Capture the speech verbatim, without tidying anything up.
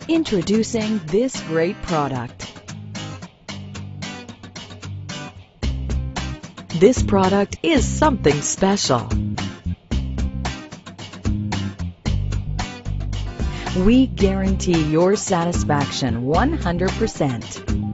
Introducing this great product. This product is something special. We guarantee your satisfaction one hundred percent.